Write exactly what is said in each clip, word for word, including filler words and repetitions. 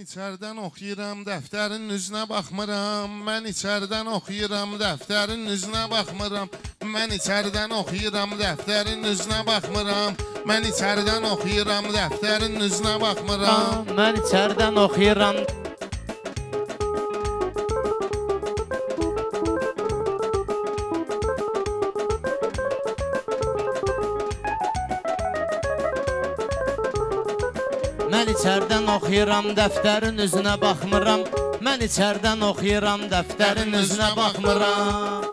içərdən oxuyuram, dəftərin üzünə baxmıram. Mən içərdən oxuyuram, dəftərin üzünə baxmıram. Mən içərdən oxuyuram, dəftərin üzünə baxmıram. Mən içərdən oxuyuram, dəftərin üzünə baxmıram. Mən içərdən oxuyuram. Mən içərdən oxuyuram, dəftərin üzünə baxmıram. Mən içərdən oxuyuram, dəftərin üzünə baxmıram.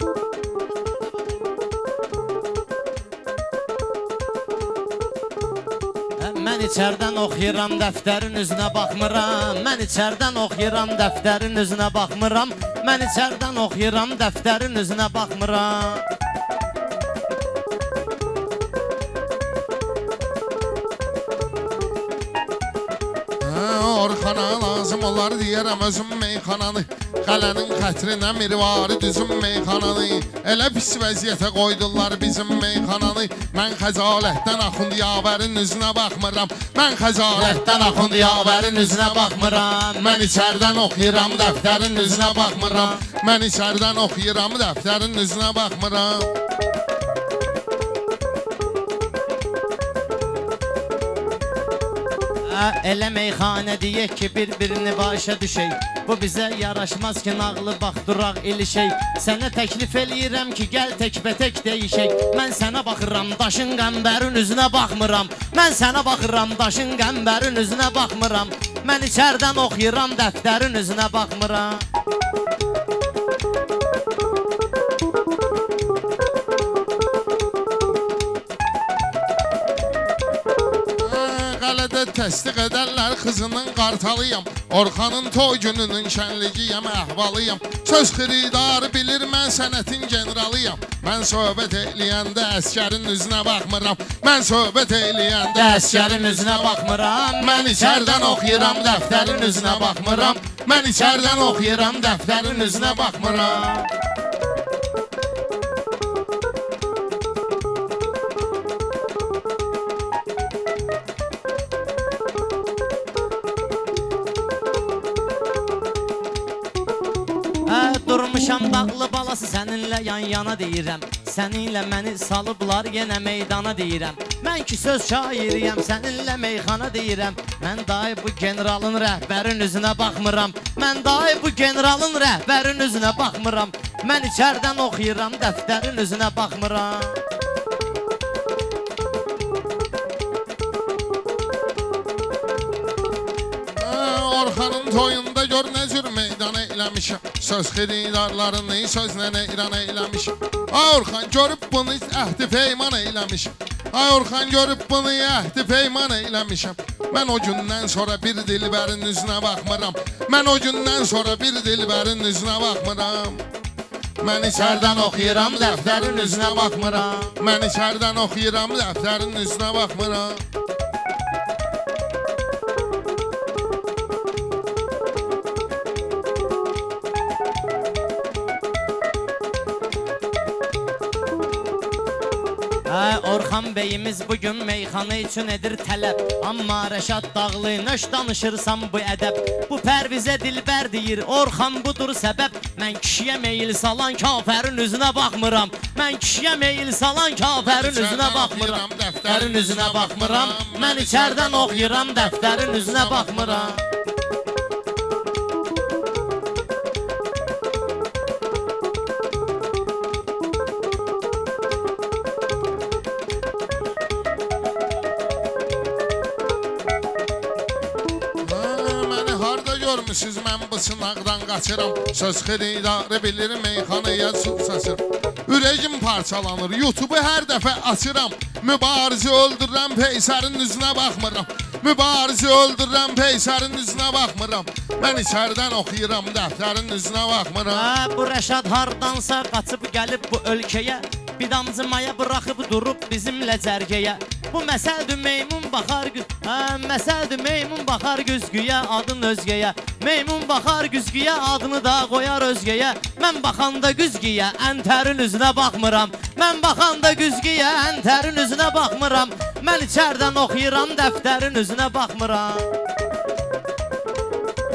Mən içərdən oxuyuram, dəftərin üzünə baxmıram. Mən içərdən oxuyuram, dəftərin üzünə baxmıram. Mən içərdən oxuyuram, dəftərin üzünə baxmıram. Orxana lazım olar deyərəm özüm meyxananı. Qələnin xətrinə mirvari düzüm meyxananı. Elə pis vəziyyətə qoydular bizim meyxananı. Mən xəcalətdən axund yavərin üzünə baxmıram. Mən xəcalətdən axund yavərin üzünə baxmıram. Mən içərdən oxuyuram, dəftərin üzünə baxmıram. Mən içərdən oxuyuram, dəftərin üzünə baxmıram. Elə meyxanə deyək ki, bir-birini başa düşək. Bu bizə yaraşmaz ki, nağlı bax, duraq ilişək. Sənə təklif eləyirəm ki, gəl təkbətək deyişək. Mən sənə baxıram, daşın qəmbərin üzünə baxmıram. Mən sənə baxıram, daşın qəmbərin üzünə baxmıram. Mən içərdən oxuyuram, dəftərin üzünə baxmıram. Təsdiq edərlər qızının qartalıyam. Orxanın toy gününün şənligiyəm, əhvalıyam. Söz xiridarı bilir, mən sənətin generalıyam. Mən söhbət eləyəndə əskərin üzünə baxmıram. Mən söhbət eləyəndə əskərin üzünə baxmıram. Mən içərdən oxuyuram, dəftərin üzünə baxmıram. Mən içərdən oxuyuram, dəftərin üzünə baxmıram. Durmuşam dağlı balası səninlə yan-yana deyirəm. Səninlə məni salıblar yenə meydana deyirəm. Mən ki söz şairiyəm, səninlə meyxana deyirəm. Mən dahi bu generalın rəhbərin üzünə baxmıram. Mən dahi bu generalın rəhbərin üzünə baxmıram. Mən içərdən oxuyuram, dəftərin üzünə baxmıram. Orxanın toyunda gör nə cür meydan eyləmişəm. Söz xiridarlarını sözlə eyran eyləmişəm. Ay Orxan görüb bunu əhdi peyman eyləmişəm. Ay Orxan görüb bunu əhdi peyman eyləmişəm. Mən o gündən sonra bir dilbərin üzünə baxmıram. Mən o gündən sonra bir dilbərin üzünə baxmıram. Mən içərdən oxuyuram, dəftərin üzünə baxmıram. Mən içərdən oxuyuram, dəftərin üzünə baxmıram. Orxan beyimiz bugün meyxana üçün edir tələb. Amma Rəşad Dağlı nöş danışırsam bu ədəb. Bu Pərvizə Dilbər deyir, Orxan budur səbəb. Mən kişiyə meyil salan kafərin üzünə baxmıram. Mən kişiyə meyil salan kafərin üzünə baxmıram. Dəftərin üzünə baxmıram. Mən içərdən oxuyuram, dəftərin üzünə baxmıram. Görmüsüz mən bu sınaqdan qaçıram. Söz xiridarı bilir, meyxanaya su saçır. Ürəyim parçalanır, YouTube'u hər dəfə açıram. Mübarizi öldürürəm, peysərin üzünə baxmıram. Mübarizi öldürürəm, peysərin üzünə baxmıram. Mən içərdən oxuyuram, dəftərin üzünə baxmıram. Bu Rəşad hardansa qaçıb gəlib bu ölkəyə. Bir damcı maya bıraxıb durub bizimlə cərgəyə. Bu məsəldir meymun baxar hə, məsəldir meymun baxar güzgüyə, adın özgəyə. Meymun baxar güzgüyə, adını da qoyar özgəyə. Mən baxanda güzgüyə, əntərin üzünə baxmıram. Mən baxanda güzgüyə, əntərin üzünə baxmıram. Mən içərdən oxuyuram, dəftərin üzünə baxmıram.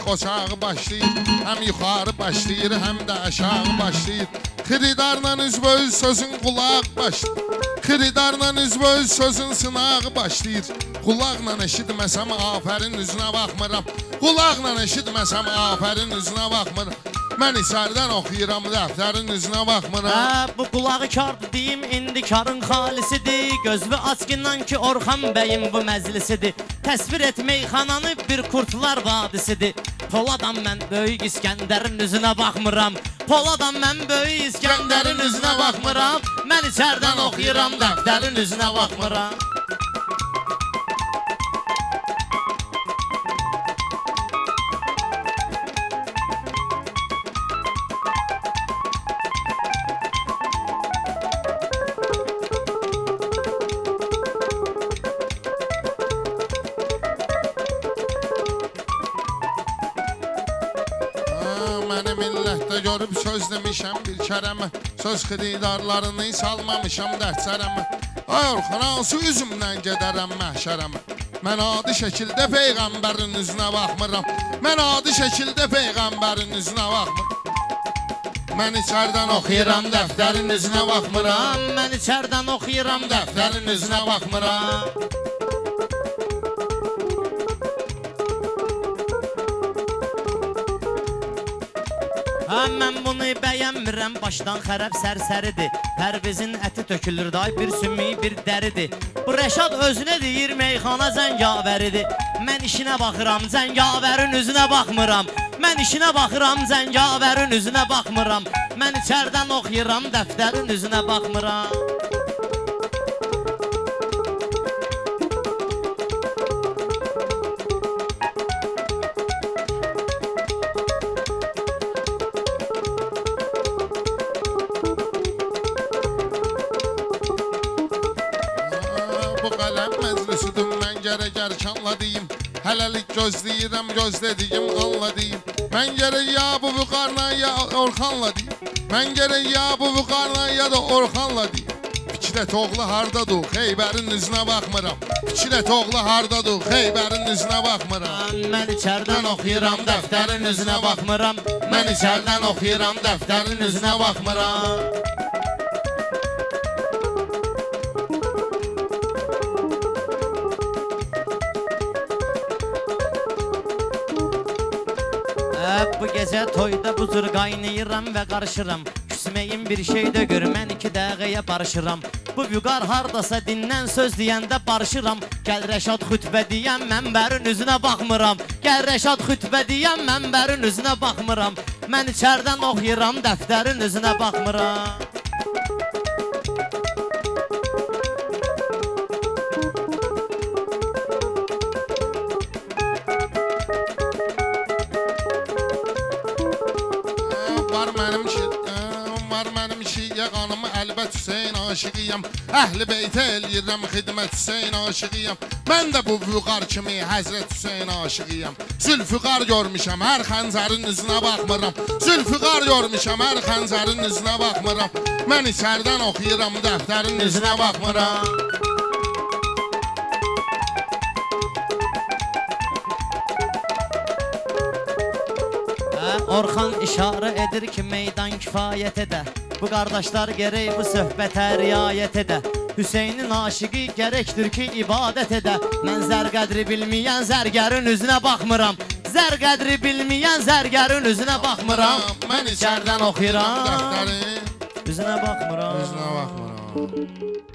qoçağı başlayır. Həm yuxarı başlayır, həm də aşağı başlayır. Xiridarla üzbəüz sözün qulaq başlayır. Xiridarla üzbəüz sözün sınağı başlayır. Qulaqla eşitməsəm afərin üzünə baxmıram. Qulaqla eşitməsəm afərin üzünə baxmıram. Mən içərdən oxuyuram, dəftərin üzünə baxmıram. Hə, bu qulağı kardır deyim, indi karın xalisidir. Gözlü açqından ki Orxan bəyim bu məclisidir. Təsvir et meyxananı bir Kurtlar vadisidir. Poladam mən böyük İskəndərin üzünə baxmıram. Poladam mən böyük İskəndərin üzünə baxmıram. Mən içərdən oxuyuram, dəftərin üzünə baxmıram. Məni millətdə görüb söz demişəm bir kərəmə. Söz xiridarlarını salmamışam dərd sərəmə. Ay Orxan, hansı üzümdən gedərəm məhşərəmə. Mən adi şəkildə Peyğəmbərin üzünə baxmıram. Mən adi şəkildə Peyğəmbərin üzünə baxmıram. Mən içərdən oxuyuram, dəftərin üzünə baxmıram. Mən içərdən oxuyuram, dəftərin üzünə baxmıram. Hə, mən bunu bəyənmirəm, başdan xərəb sərsəridir. Pərvizin əti tökülür, day bir sümüyü bir dəridir. Bu Rəşad özünə deyir, meyxana zəngavəridir. Mən işinə baxıram, zəngavərin üzünə baxmıram. Mən işinə baxıram, zəngavərin üzünə baxmıram. Mən içərdən oxuyuram, dəftərin üzünə baxmıram. Bu qələm məclisidir, mən gərək ərkanla deyim. Hələlik gözləyirəm, gözlədiyim anla deyim. Mən gərək ya bu vüqarla ya Orxanla deyim. Mən gərək ya bu vüqarla ya da Orxanla deyim. Fikrət oğlu hardadır, Xeybərin üzünə baxmıram. Fikrət oğlu hardadır, Xeybərin üzünə baxmıram. Mən içərdən oxuyuram, dəftərin üzünə baxmıram. Mən içərdən oxuyuram, dəftərin üzünə baxmıram. Bu gecə toyda bu cür qaynayıram və qarışıram. Küsməyim bir şey də gör, mən iki dəqiqəyə barışıram. Bu vüqar hardasa dindən söz deyəndə barışıram. Gəl Rəşad xütbə deyən, mənbərin üzünə baxmıram. Gəl Rəşad xütbə deyən, mənbərin üzünə baxmıram. Mən içərdən oxuyuram, dəftərin üzünə baxmıram. Var mənim var mənim şiyə qanımı əlbət Hüseyin aşıqıyam. Əhli beytə eləyirəm xidmət Hüseyin aşıqıyam. Mən də bu vüqar kimi Həzrət Hüseyin aşıqıyam. Zülfüqar görmüşəm, hər xəncərin üzünə baxmıram. Zülfüqar görmüşəm, hər xəncərin üzünə baxmıram. Mən içərdən oxuyuram, dəftərin üzünə baxmıram. Orxan işarə edir ki, meydan kifayət edə. Bu qardaşlar gərək bu söhbətə riayət edə. Hüseynin aşıqı gərəkdir ki, ibadət edə. Mən zər qədri bilməyən zərgərin üzünə baxmıram. Zər qədri bilməyən zərgərin üzünə baxmıram. Mən içərdən oxuyuram, dəftərin üzünə baxmıram. üzünə baxmıram.